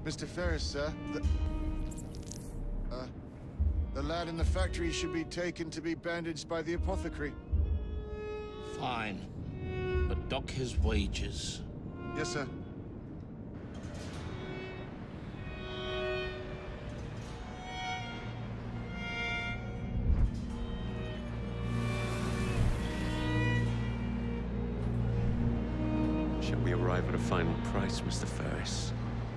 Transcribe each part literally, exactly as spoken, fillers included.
Mister Ferris, sir. The... Uh... The lad in the factory should be taken to be bandaged by the apothecary. Fine. But dock his wages. Yes, sir. Shall we arrive at a final price, Mister Ferris?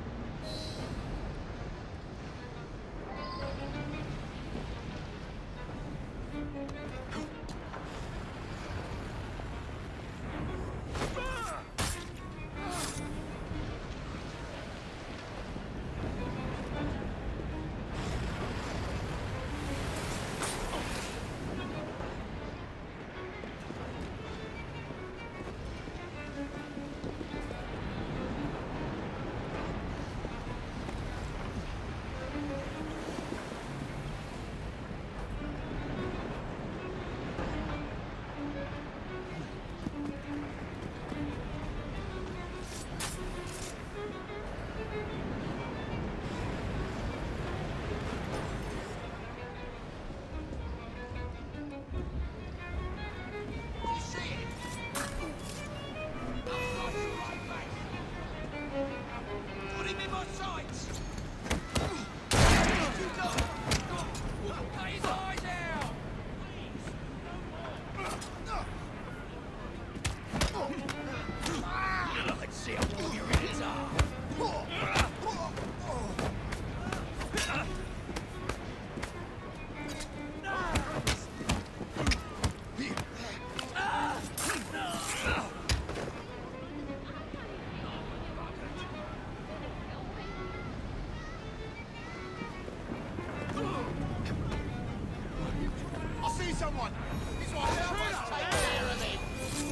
Someone! This one must take care of it!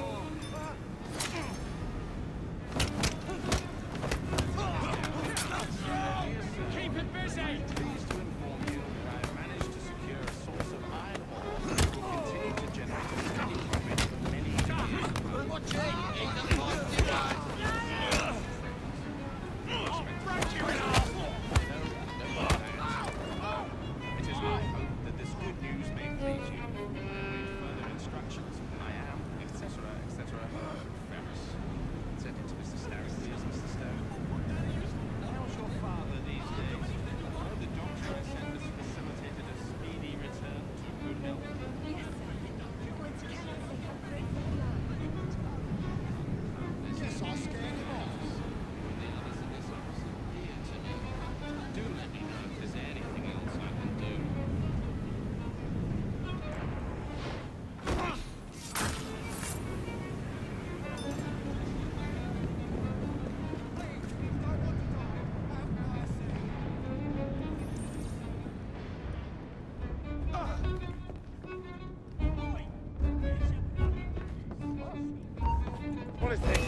Keep it busy! Pleased to inform you that I have managed to secure a source of iron ore that will continue to generate a steady profit for many years. Watch it! It's a positive one! I'll break you in half! It is my hope that this good news may please you. Further instructions. I am, et cetera, et cetera. Ferris. Send it to Mister Starrett, please, Mister Stone. How's your father these days? I know the doctor I sent has facilitated a speedy return to good health. Guess I'll scan him off. The others in this office are dear to me. Do let me know if there's anything else I can do. What is this?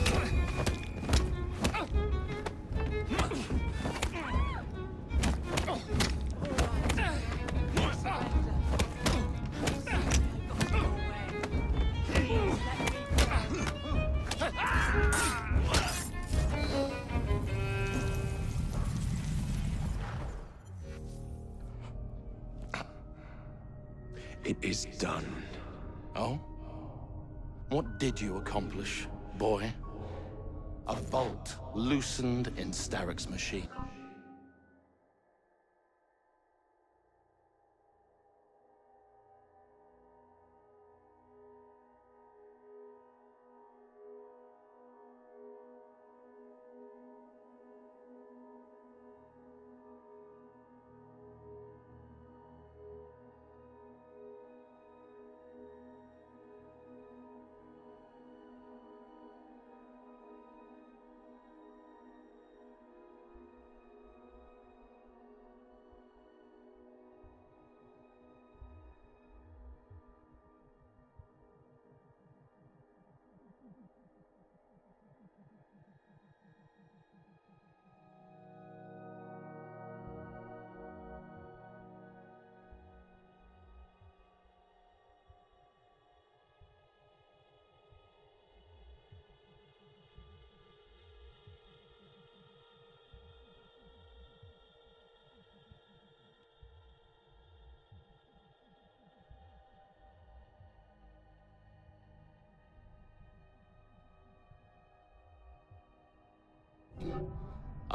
It is done. Oh? What did you accomplish, boy? A bolt loosened in Starrick's machine.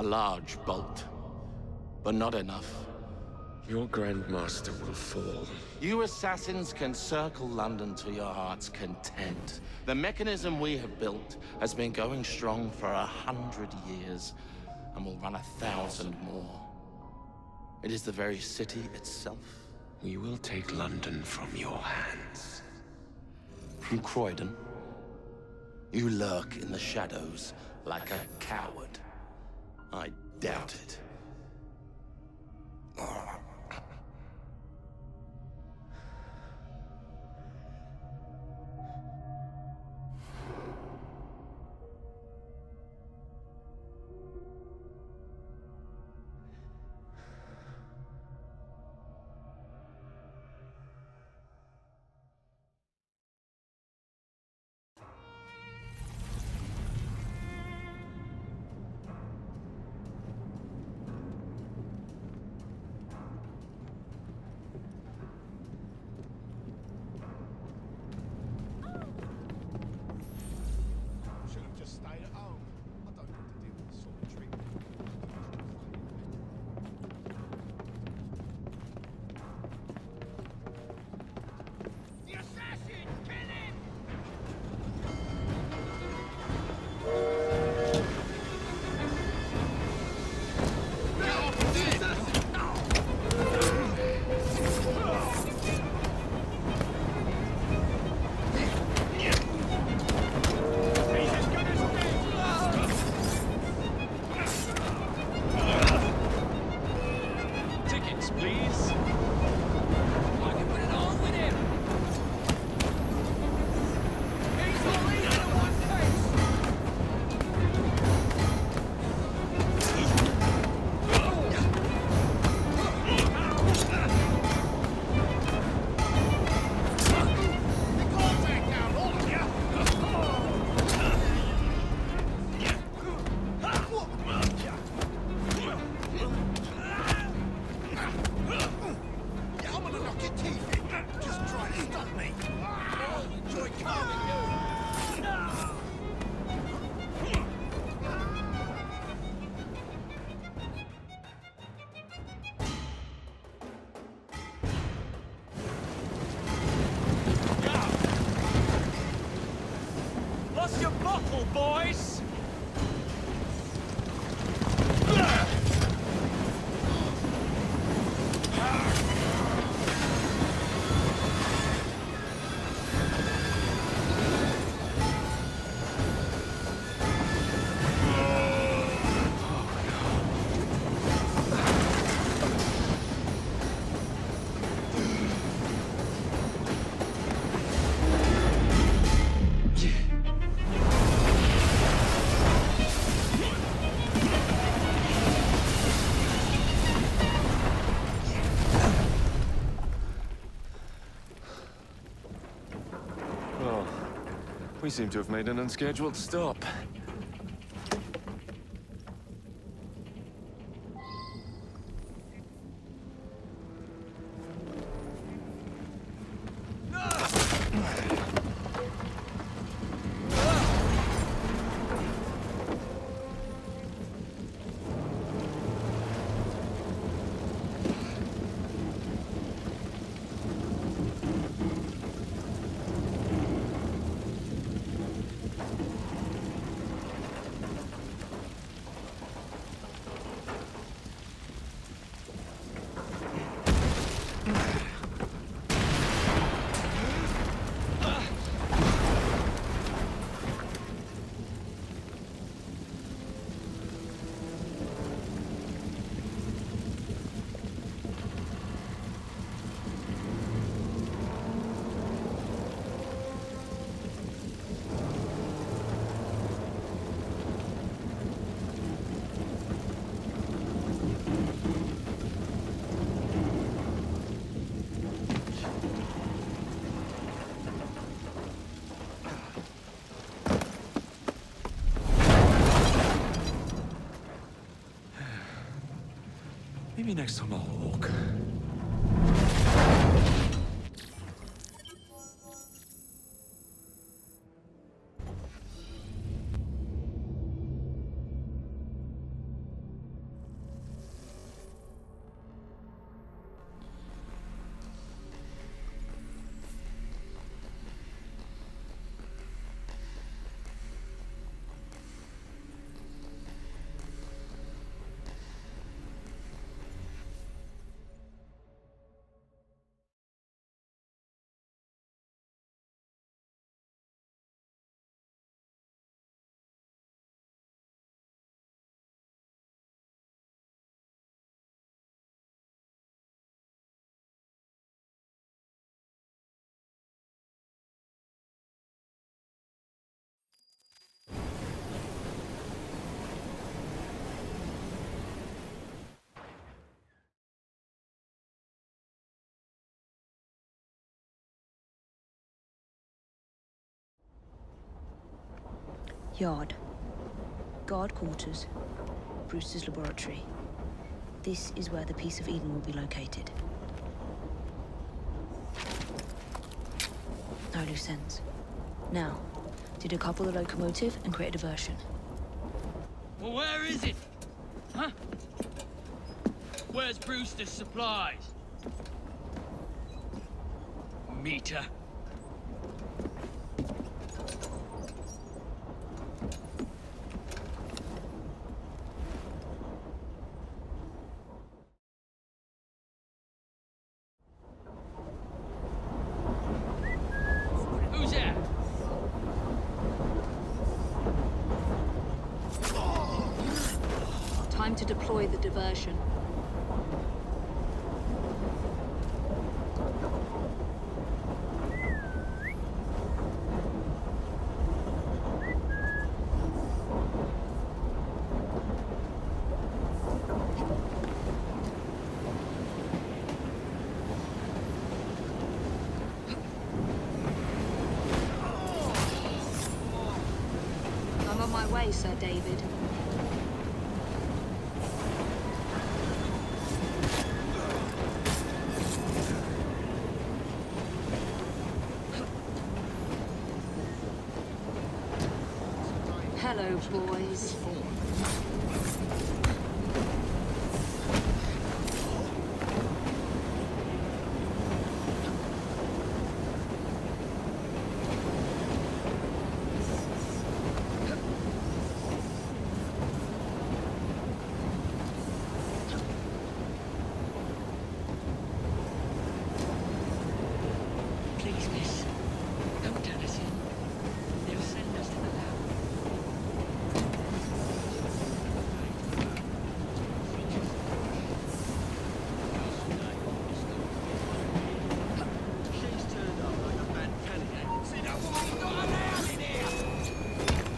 A large bolt, but not enough. Your Grandmaster will fall. You assassins can circle London to your heart's content. The mechanism we have built has been going strong for a hundred years, and will run a thousand more. It is the very city itself. We will take London from your hands. From Croydon? You lurk in the shadows like a coward. I doubt it. Should have just stayed at home. I don't have to deal with this sort of trick. The assassin! Kill him! Get off the assassin! He's as good as dead! Tickets, please. I can put it on with him. He's all in at one Take down all of you! Yeah, I'm gonna knock your teeth in. Just try to stop me. Oh, enjoy calming you. Lost your bottle, boys! Oh, we seem to have made an unscheduled stop. Maybe next time I'll walk. Yard. Guard quarters. Brewster's laboratory. This is where the Piece of Eden will be located. No loose ends. Now, to decouple the locomotive and create a diversion. Well, where is it? Huh? Where's Brewster's supplies? Meter. Who's that? Time to deploy the diversion. I'm on my way, Sir David. Hello, boys. Please, miss. Don't turn us in. They'll send us to the lab. She's turned up like a bad candidate. See that woman not allowed in here!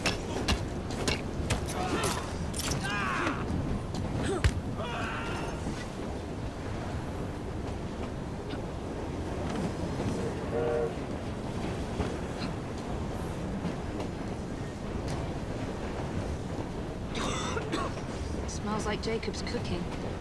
Smells like Jacob's cooking.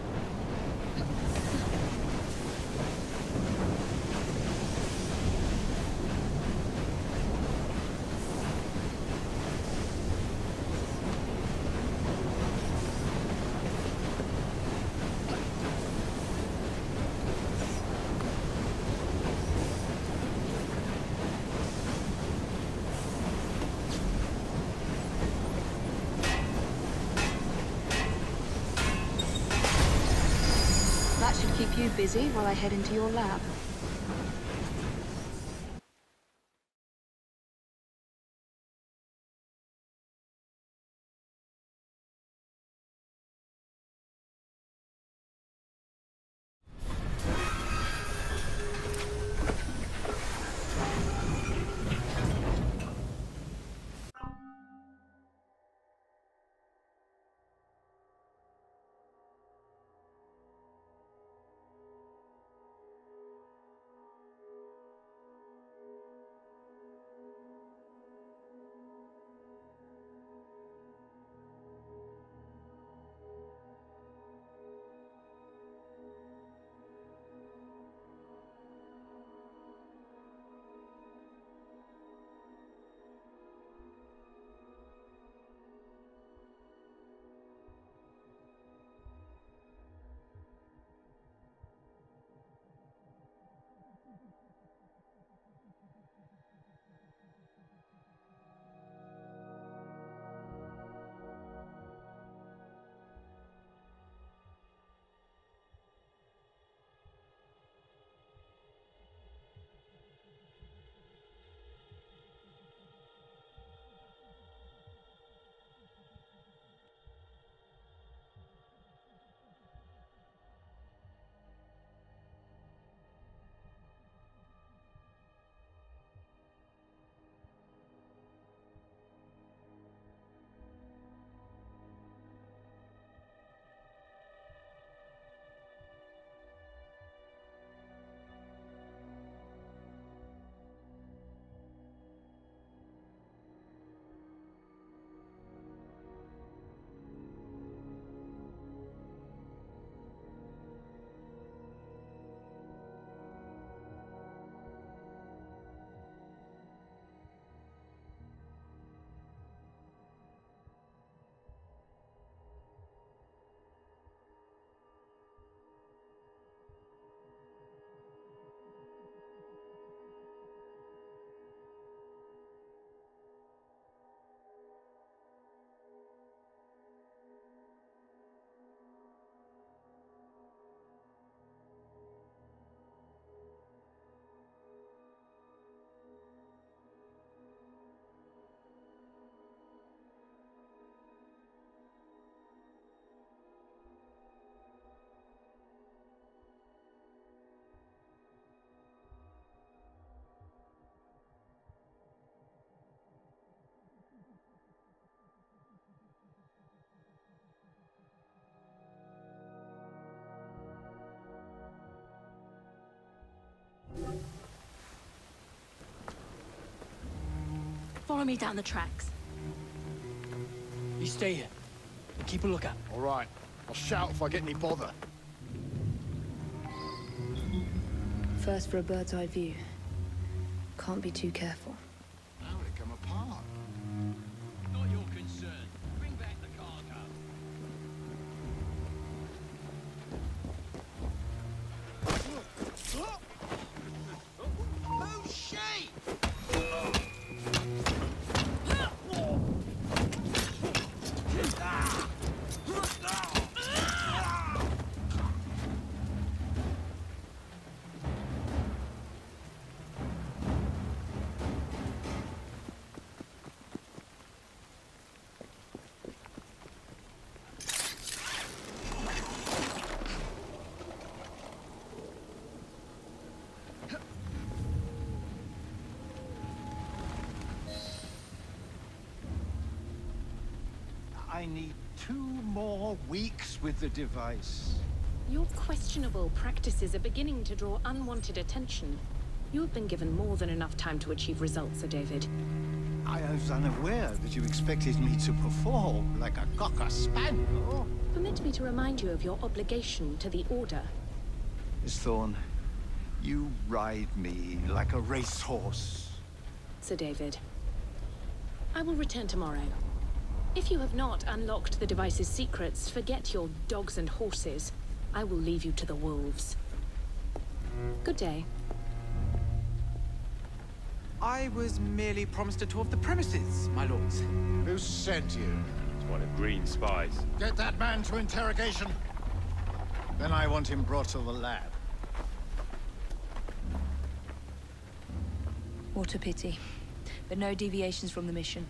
That should keep you busy while I head into your lab. Follow me down the tracks. You stay here. Keep a lookout. All right. I'll shout if I get any bother. First for a bird's eye view. Can't be too careful. How would it come apart? Not your concern. Bring back the cargo. Who's she? I need two more weeks with the device. Your questionable practices are beginning to draw unwanted attention. You have been given more than enough time to achieve results, Sir David. I was unaware that you expected me to perform like a cocker spaniel. Permit me to remind you of your obligation to the Order. Miss Thorne, you ride me like a racehorse. Sir David. I will return tomorrow. If you have not unlocked the device's secrets, forget your dogs and horses. I will leave you to the wolves. Good day. I was merely promised a tour of the premises, my lords. Who sent you? It's one of Green's spies. Get that man to interrogation. Then I want him brought to the lab. What a pity. But no deviations from the mission.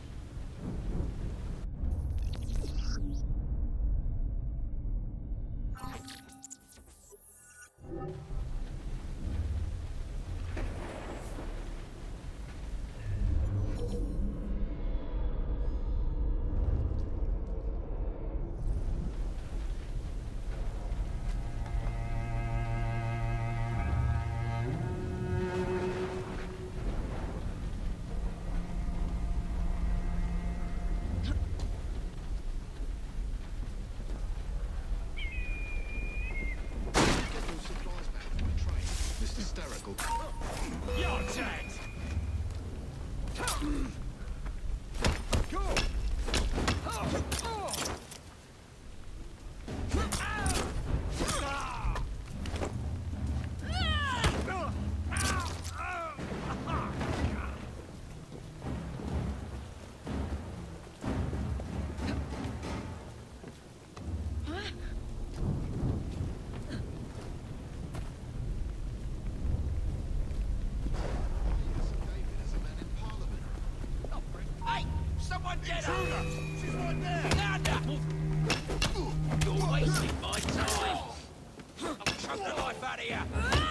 Get her! She's right there! Louder! You're wasting my time! I'll choke the life out of you!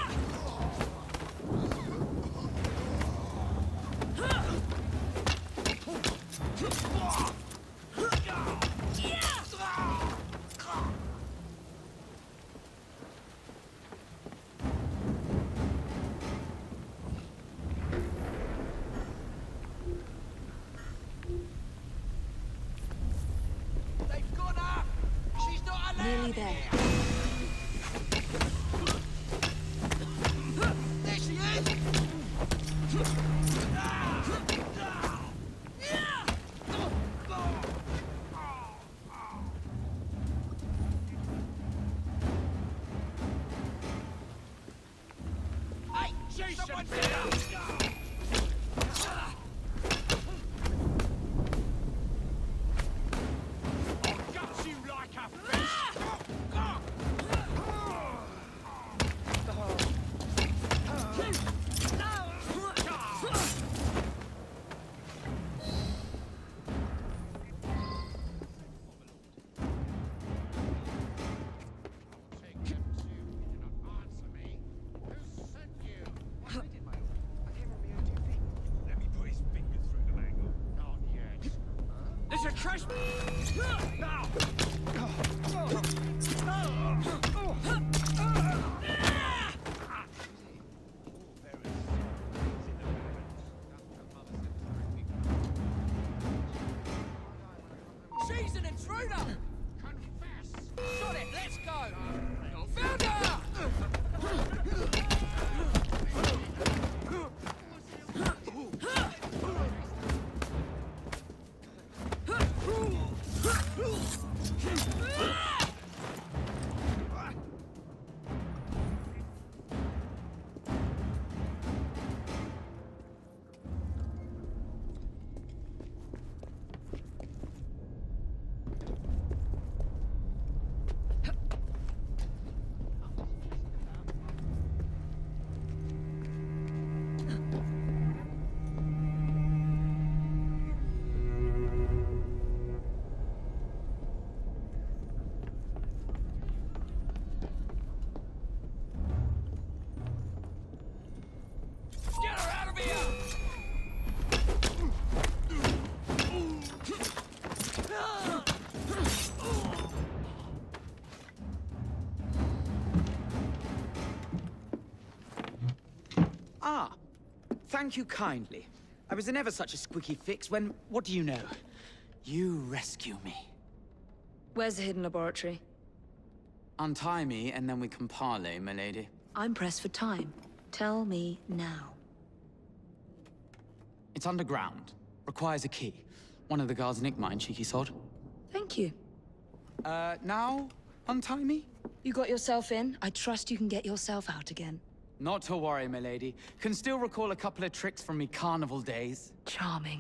Nearly there. There she is! Hey, someone get her! There's a trash... Now! Intruder! Confess! Shut it, let's go! Found her! Get her out of here! Ah, thank you kindly. I was in ever such a squeaky fix when, what do you know? You rescue me. Where's the hidden laboratory? Untie me, and then we can parley, my lady. I'm pressed for time. Tell me now. It's underground. Requires a key. One of the guards nicked mine, cheeky sod. Thank you. Uh, now? Untie me? You got yourself in. I trust you can get yourself out again. Not to worry, my lady. Can still recall a couple of tricks from me carnival days. Charming.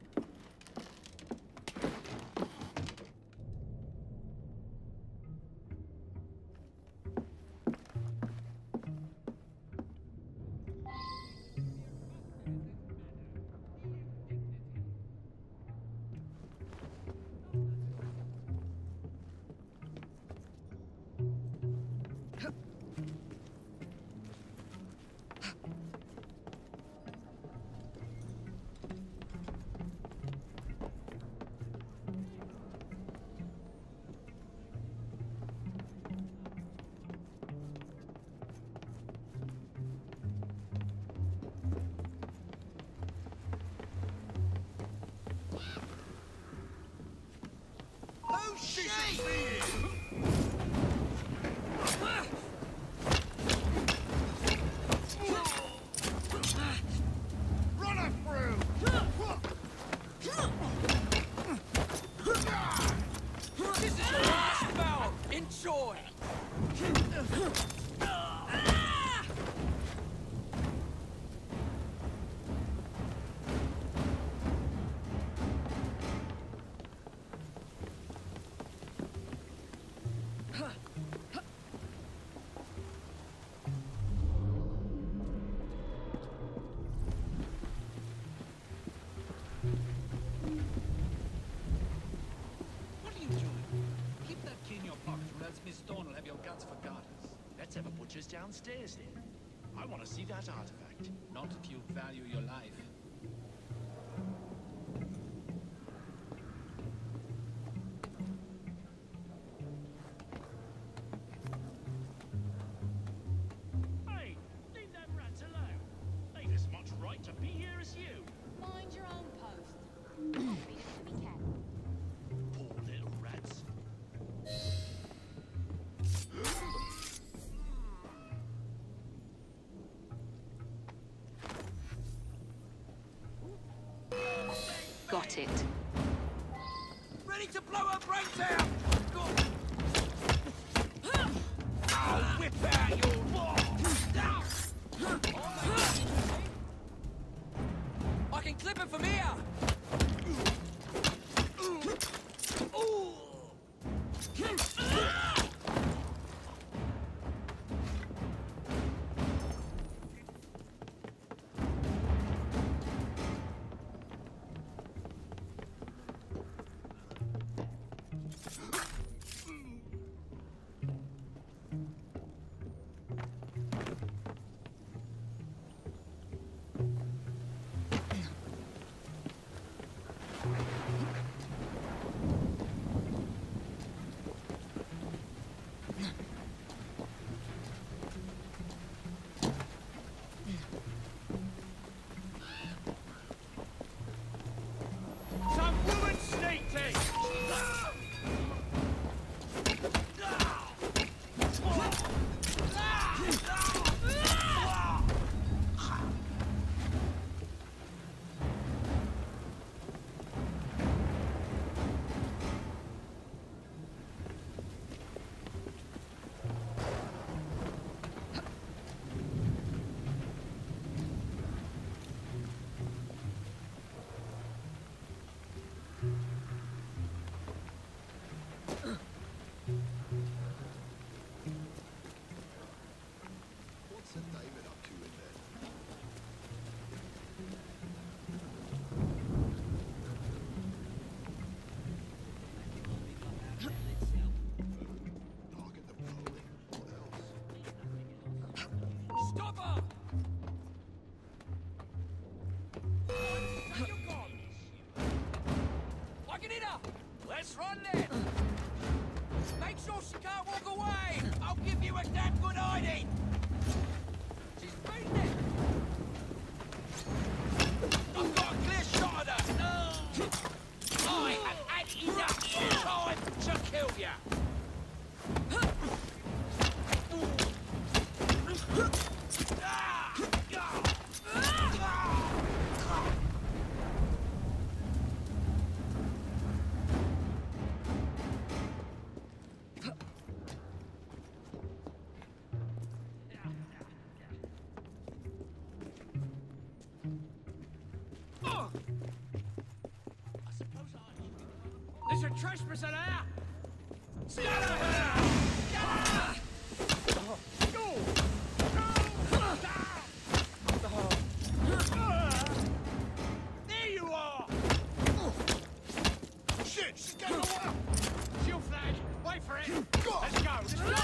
Oh, shit! Run her through! This is your last bout! Enjoy! What are you doing? Keep that key in your pocket, or else Miss Dawn will have your guts for garters. Let's have a butcher's downstairs then. I want to see that artifact. Not if you value your life. Hey, leave them rats alone. They've as much right to be here as you. Mind your own post. Read it to me, cat. Poor little rats. Got it. Ready to blow her brains out! Go. I'll whip out your wall! I can clip it from here! Some woman snake taste! Fucking hit her! Let's run then! Make sure she can't walk away! I'll give you a damn good hiding! She's beaten it! I've got a clear shot at her! I have had enough time to kill you! There's a trespasser there! Scatter her! Scatter! There you are! Shit, she's getting away! Shield flag! Wait for it! Let's go! Let's go!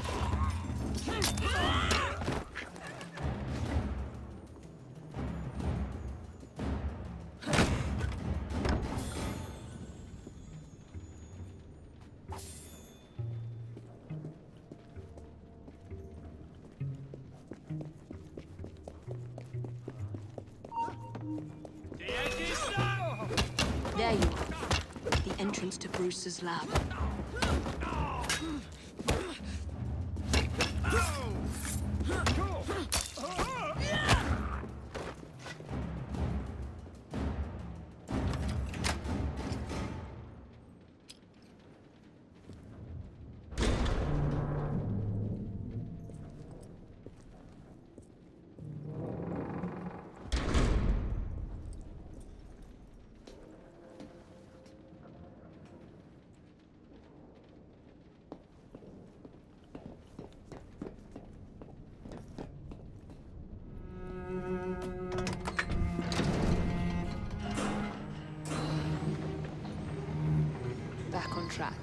There you are. The entrance to Bruce's lab. Back on track.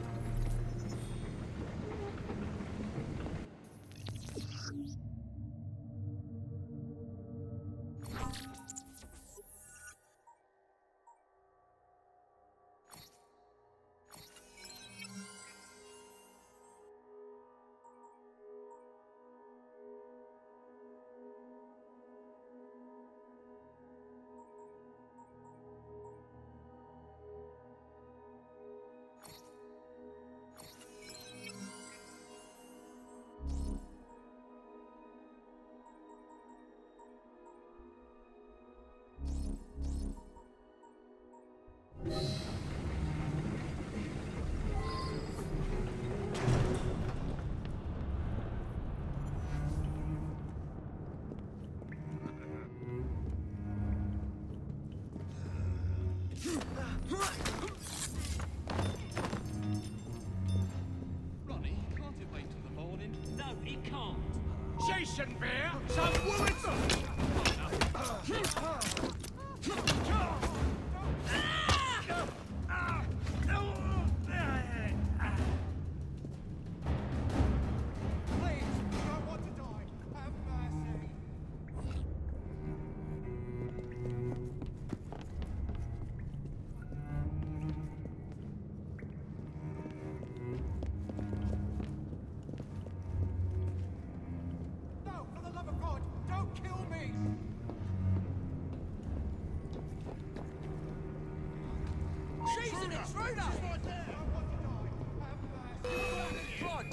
Ronnie, can't it wait till the morning? No, it can't. Jason Bear, some woman! Please, don't want to die. Have mercy. No, for the love of God, don't kill me! She's an intruder! She's right there! I want to die. Have mercy. Rod!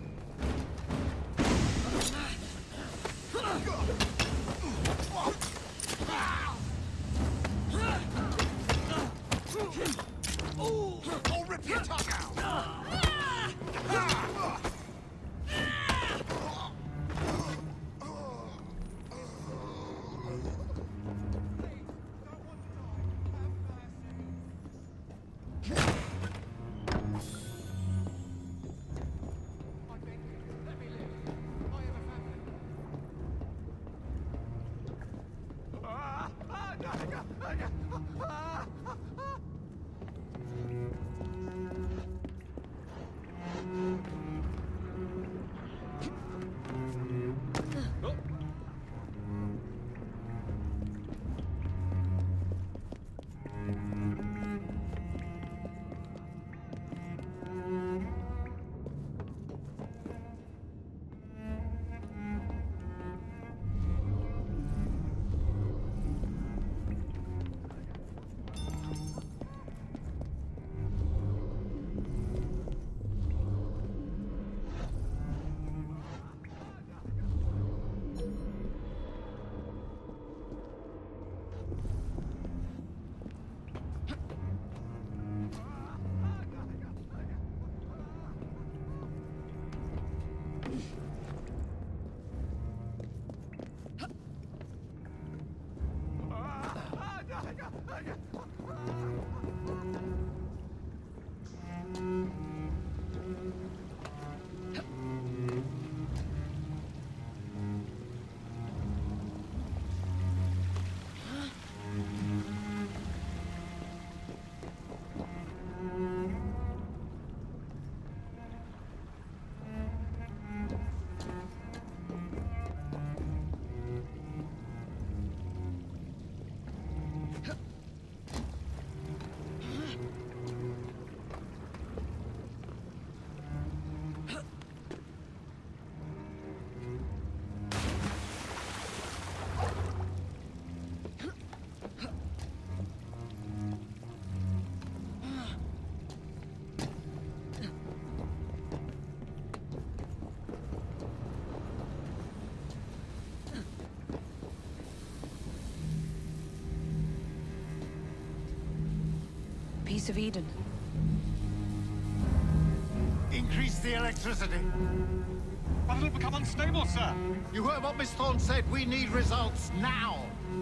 Ooh! I'll rip your tongue out! piece of Eden. Increase the electricity. But it'll become unstable, sir. You heard what Miss Thorne said. We need results now.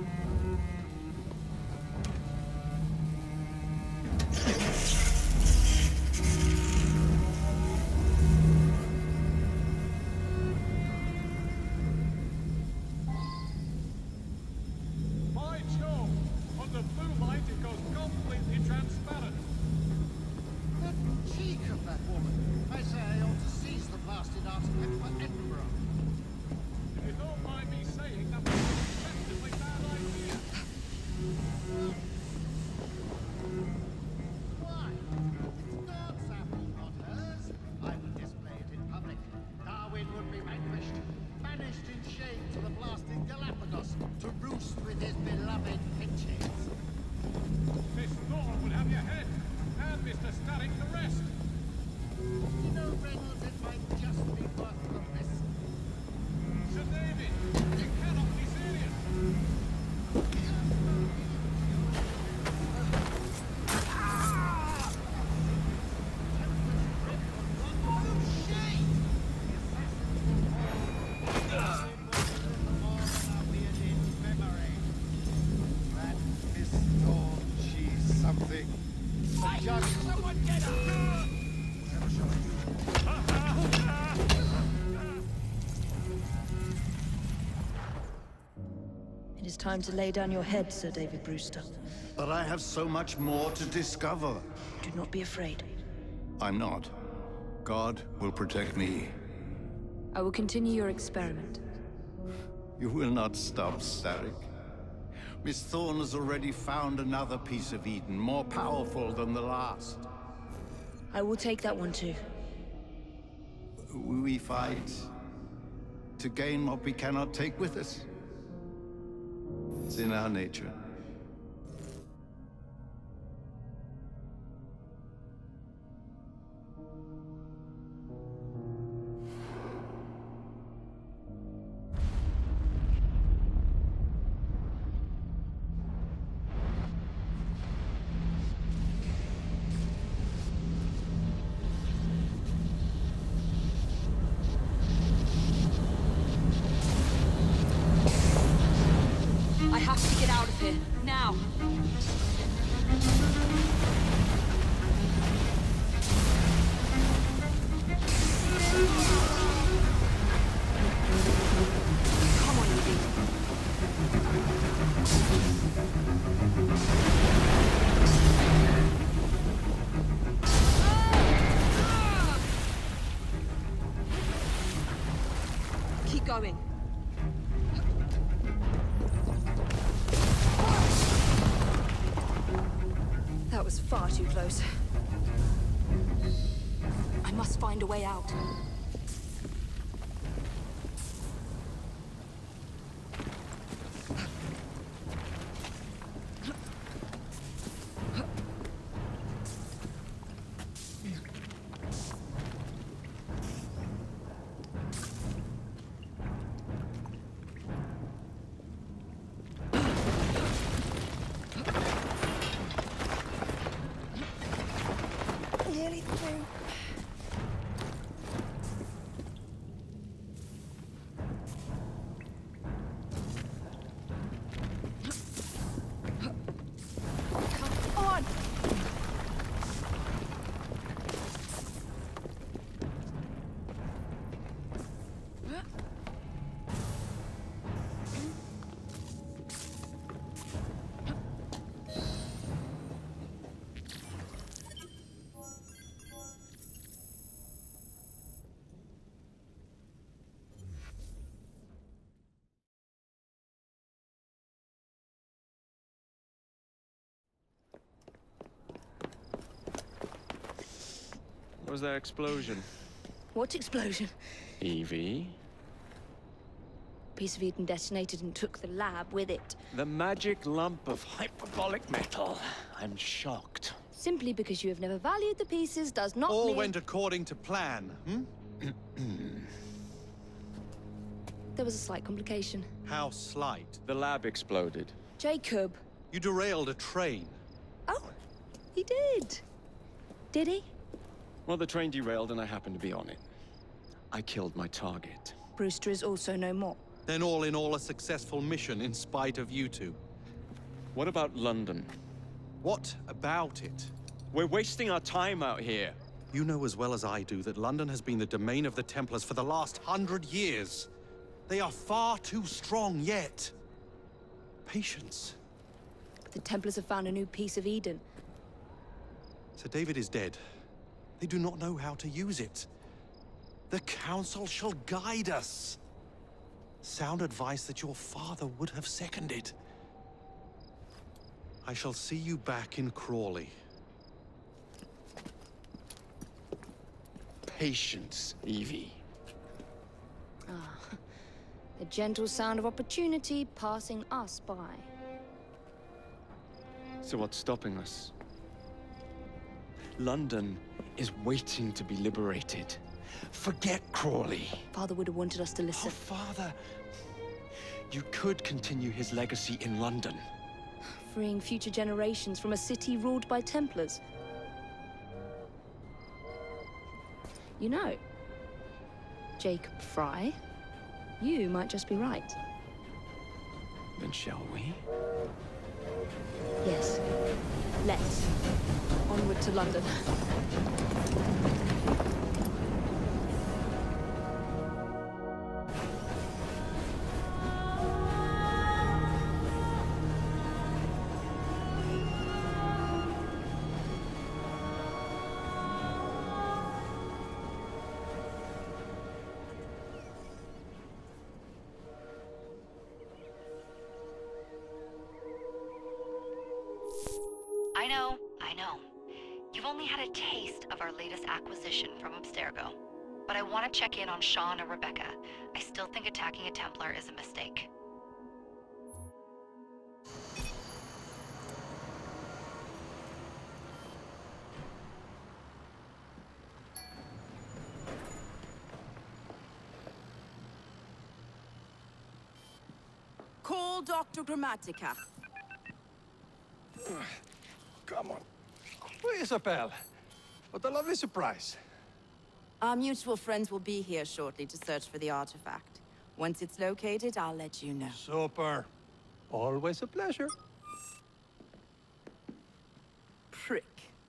By Jove! Under blue light, it goes completely transparent. The cheek of that woman. I say I ought to seize the blasted artifact for Edinburgh. If you don't mind me saying, that was an effectively bad idea. Why? It's God's apple, not hers. I would display it in public. Darwin would be vanquished, banished in shame to the blasted Galapagos, to roost with his beloved finches. Miss Thorne would have your head, and Mister Starrick the rest. You know, Reynolds, it might just be worth the risk. Sir David, you cannot be serious. That Miss Thorne, she's something. A judge. Someone get her! Whatever shall I It is time to lay down your head, Sir David Brewster. But I have so much more to discover. Do not be afraid. I'm not. God will protect me. I will continue your experiment. You will not stop, Starrick. Miss Thorne has already found another piece of Eden, more powerful than the last. I will take that one too. We fight to gain what we cannot take with us. It's in our nature. I have to get out of here, now! Come on, Evie. Keep going. That was far too close. I must find a way out. Nearly through. Come on! What was that explosion? What explosion? Evie? Piece of Eden detonated and took the lab with it. The magic lump of hyperbolic metal. I'm shocked. Simply because you have never valued the pieces does not All mean... went according to plan, hmm? There was a slight complication. How slight? The lab exploded. Jacob. You derailed a train. Oh, you He did. Did he? Well, the train derailed and I happened to be on it. I killed my target. Brewster is also no more. Then all in all a successful mission in spite of you two. What about London? What about it? We're wasting our time out here. You know as well as I do that London has been the domain of the Templars for the last hundred years. They are far too strong yet. Patience. The Templars have found a new piece of Eden. Sir David is dead. They do not know how to use it. The Council shall guide us. Sound advice that your father would have seconded. I shall see you back in Crawley. Patience, Evie. Ah, the gentle sound of opportunity passing us by. So what's stopping us? London is waiting to be liberated. Forget Crawley. Father would have wanted us to listen. Oh, Father. You could continue his legacy in London. Freeing future generations from a city ruled by Templars. You know, Jacob Frye, you might just be right. Then shall we? Yes. Let's. Onward to London. I know, I know. You've only had a taste of our latest acquisition from Abstergo. But I want to check in on Sean and Rebecca. I still think attacking a Templar is a mistake. Call Doctor Grammatica. Come on. Isabel. What a lovely surprise. Our mutual friends will be here shortly to search for the artifact. Once it's located, I'll let you know. Super. Always a pleasure. Prick.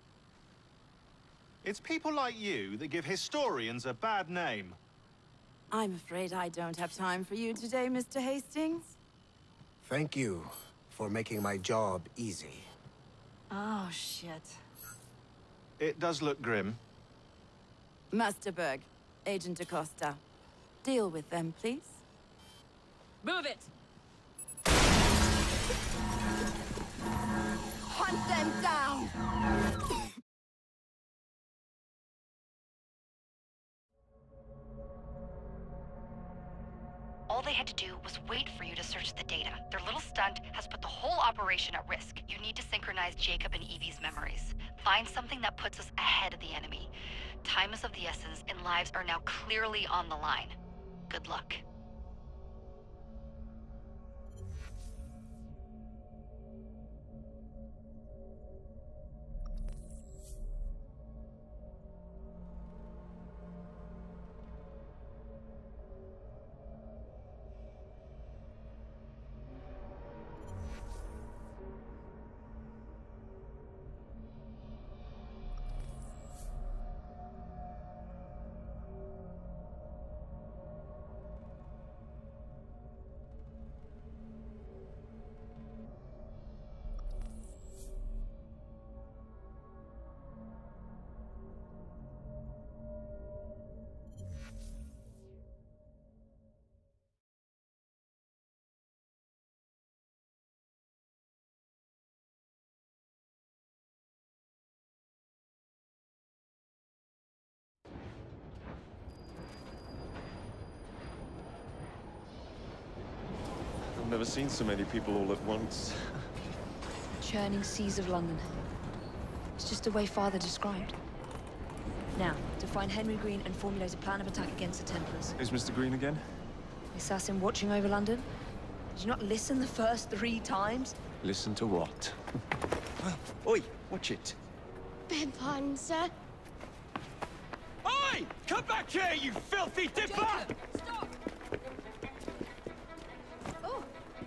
It's people like you that give historians a bad name. I'm afraid I don't have time for you today, Mister Hastings. Thank you for making my job easy. Oh, shit. It does look grim. Master Berg, Agent Acosta. Deal with them, please. Move it! Hunt them down! All they had to do was wait for you to search the data. Their little stunt has put the whole operation at risk. You need to synchronize Jacob and Evie's memories. Find something that puts us ahead of the enemy. Time is of the essence, and lives are now clearly on the line. Good luck. I've never seen so many people all at once. Churning seas of London. It's just the way Father described. Now, to find Henry Green and formulate a plan of attack against the Templars. Is Mister Green again? The assassin watching over London? Did you not listen the first three times? Listen to what? Oi, watch it. Beg pardon, sir. Oi! Come back here, you filthy dipper! Jacob, stop! Oh.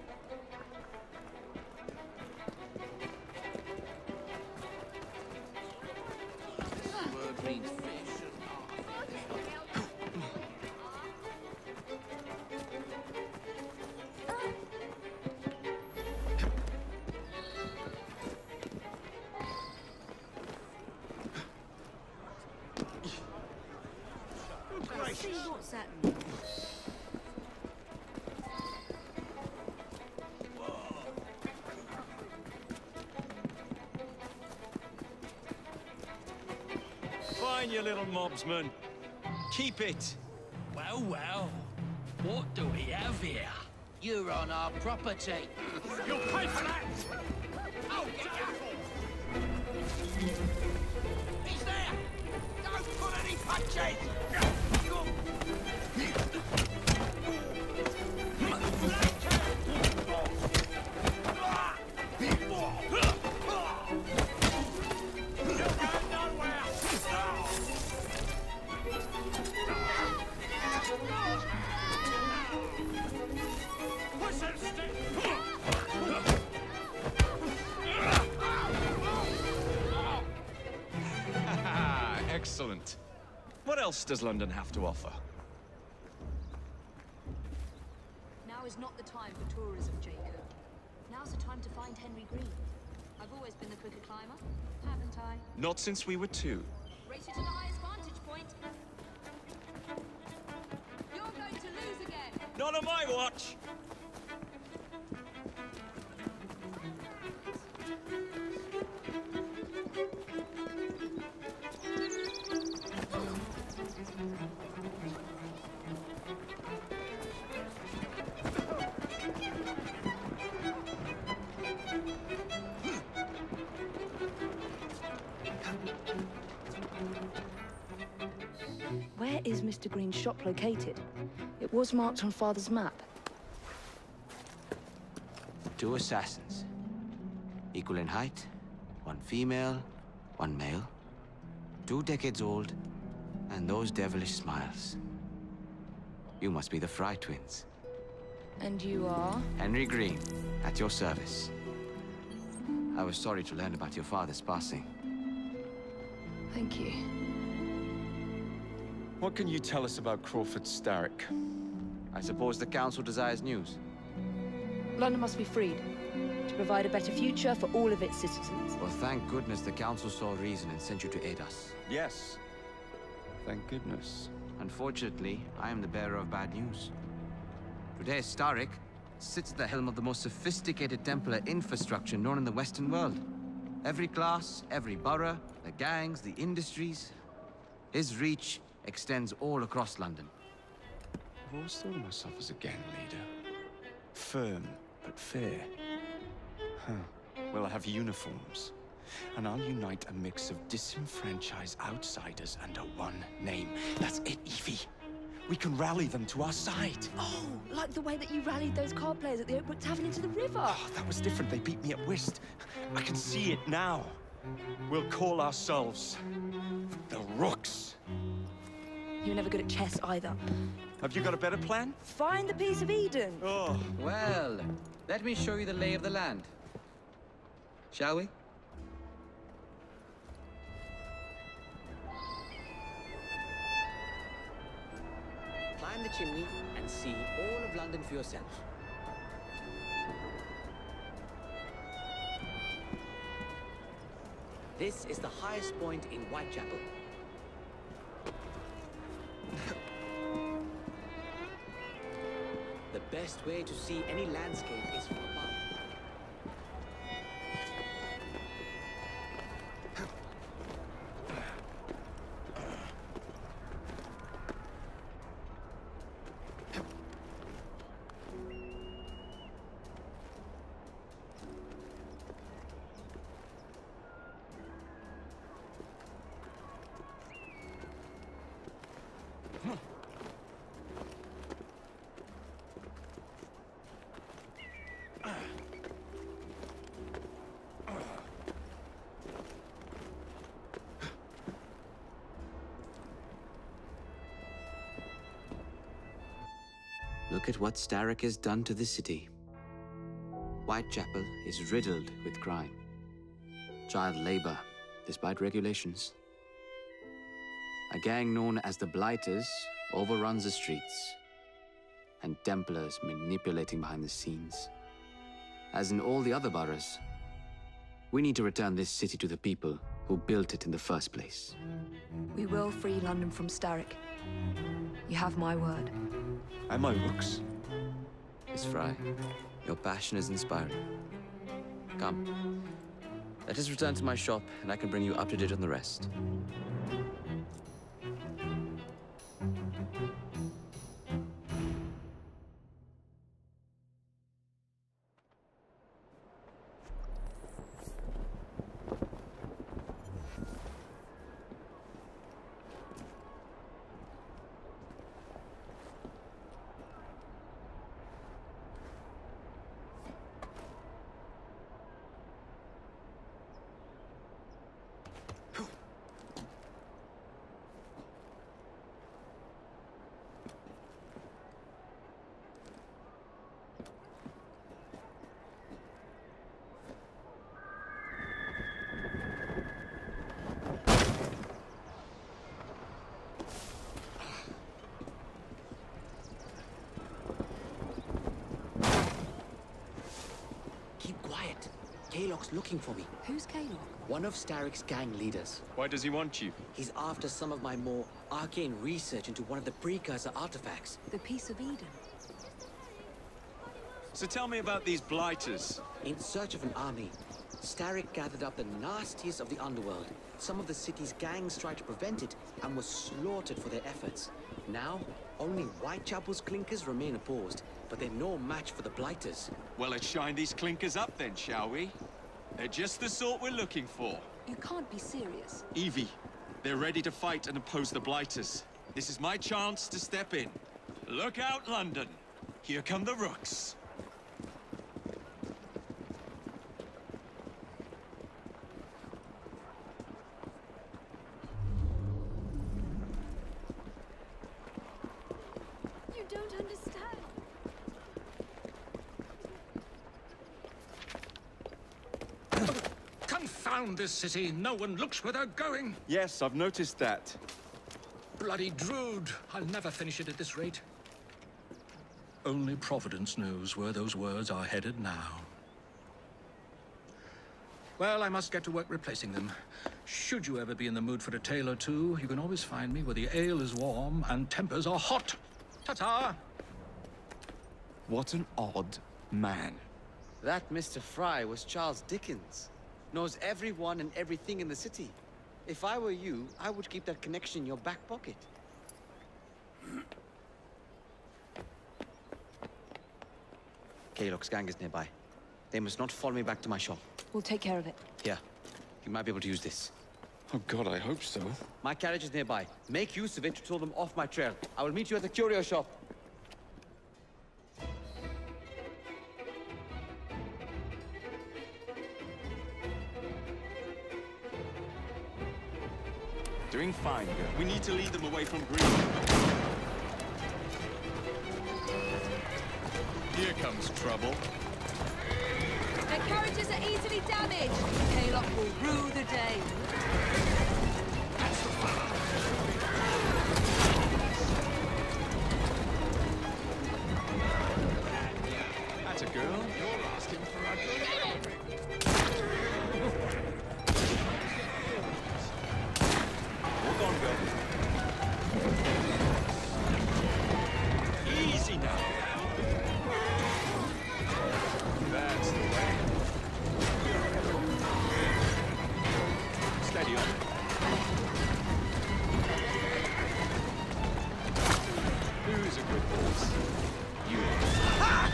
Word means fish. Let's see what's that mean. Fine, you little mobsman. Keep it. Well, well. What do we have here? You're on our property. You'll pay for that! Oh, get out! He's there! Don't pull any punches! Excellent. What else does London have to offer? Now is not the time for tourism, Jacob. Now's the time to find Henry Green. I've always been the quicker climber, haven't I? Not since we were two. Race you to the highest vantage point. You're going to lose again. Not on my watch! Where is Mister Green's shop located? It was marked on Father's map. Two assassins. Equal in height. One female, one male. Two decades old, and those devilish smiles. You must be the Fry twins. And you are? Henry Green, at your service. I was sorry to learn about your father's passing. Thank you. What can you tell us about Crawford Starrick? I suppose the Council desires news. London must be freed, to provide a better future for all of its citizens. Well, thank goodness the Council saw reason and sent you to aid us. Yes. Thank goodness. Unfortunately, I am the bearer of bad news. Today, Starrick sits at the helm of the most sophisticated Templar infrastructure known in the Western world. Every class, every borough, the gangs, the industries. His reach extends all across London. I've always thought of myself as a gang leader. Firm, but fair. Huh. Well, I have uniforms. And I'll unite a mix of disenfranchised outsiders under one name. That's it, Evie. We can rally them to our side. Oh, like the way that you rallied those card players at the Oakbrook Tavern into the river. Oh, that was different. They beat me at whist. I can see it now. We'll call ourselves the Rooks. You were never good at chess either. Have you got a better plan? Find the piece of Eden. Oh. Well, let me show you the lay of the land. Shall we? Climb the chimney and see all of London for yourself. This is the highest point in Whitechapel. The best way to see any landscape is from above. Look at what Starrick has done to the city. Whitechapel is riddled with crime. Child labor, despite regulations. A gang known as the Blighters overruns the streets, and Templars manipulating behind the scenes. As in all the other boroughs, we need to return this city to the people who built it in the first place. We will free London from Starrick. You have my word. And my looks. Miss Fry, your passion is inspiring. Come. Let us return to my shop, and I can bring you up to date on the rest. Kaylock's looking for me. Who's Kaylock? One of Starrick's gang leaders. Why does he want you? He's after some of my more arcane research into one of the precursor artifacts. The Piece of Eden. So tell me about these Blighters. In search of an army, Starrick gathered up the nastiest of the underworld. Some of the city's gangs tried to prevent it and were slaughtered for their efforts. Now, only Whitechapel's clinkers remain opposed, but they're no match for the Blighters. Well, let's shine these clinkers up then, shall we? They're just the sort we're looking for. You can't be serious. Evie, they're ready to fight and oppose the Blighters. This is my chance to step in. Look out, London. Here come the Rooks. You don't understand. Confound this city. No one looks where they're going. Yes, I've noticed that. Bloody Drood. I'll never finish it at this rate. Only Providence knows where those words are headed now. Well, I must get to work replacing them. Should you ever be in the mood for a tale or two, you can always find me where the ale is warm and tempers are hot. Ta-ta! What an odd man. That Mister Fry was Charles Dickens. Knows everyone and everything in the city. If I were you, I would keep that connection in your back pocket. Kaylock's gang is nearby. They must not follow me back to my shop. We'll take care of it. Here, you might be able to use this. Oh God, I hope so. My carriage is nearby. Make use of it to throw them off my trail. I will meet you at the curio shop. Doing fine, girl. We need to lead them away from Green. Here comes trouble. Their carriages are easily damaged. Kaylock will rue the day. That's a girl. You're asking for a girl. Hold on, girl. Easy now. That's the way. Steady on. Who's a good horse? You are.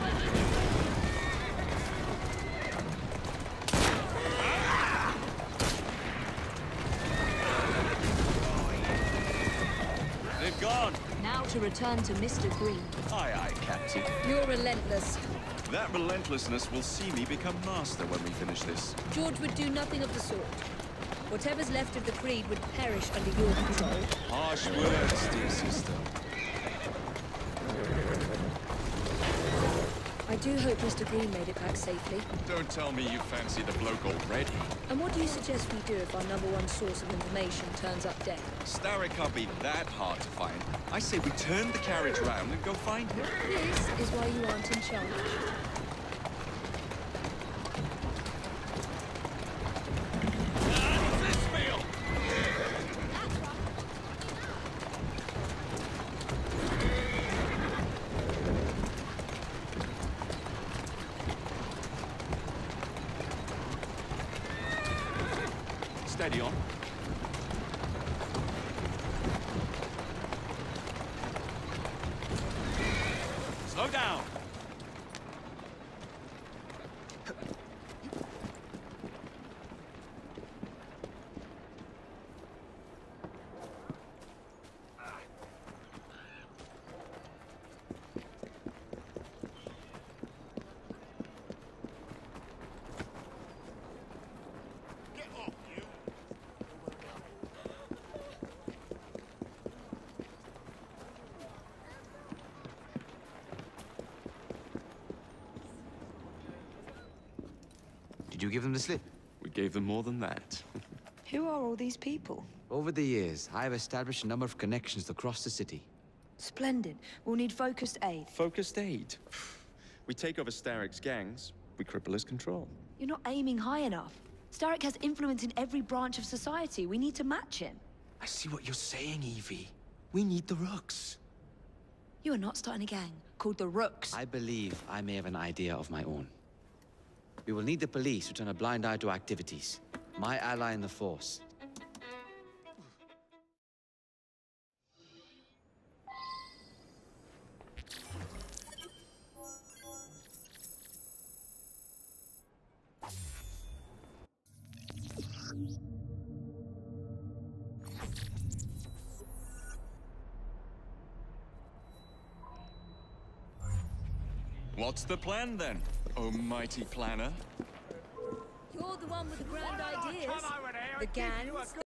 They've gone. Now to return to Mister Green. Aye, aye, Captain. You're relentless. That relentlessness will see me become master when we finish this. George would do nothing of the sort. Whatever's left of the Creed would perish under your control. Harsh words, dear sister. I do hope Mister Green made it back safely. Don't tell me you fancy the bloke already. And what do you suggest we do if our number one source of information turns up dead? Starrick can't be that hard to find. I say we turn the carriage round and go find him. This is why you aren't in charge. Steady on. Slow down. Did you give them the slip? We gave them more than that. Who are all these people? Over the years, I have established a number of connections across the city. Splendid. We'll need focused aid. Focused aid? We take over Starrick's gangs, we cripple his control. You're not aiming high enough. Starrick has influence in every branch of society. We need to match him. I see what you're saying, Evie. We need the Rooks. You are not starting a gang called the Rooks. I believe I may have an idea of my own. We will need the police to turn a blind eye to activities. My ally in the Force. What's the plan then, oh mighty planner? You're the one with the grand ideas. The gangs,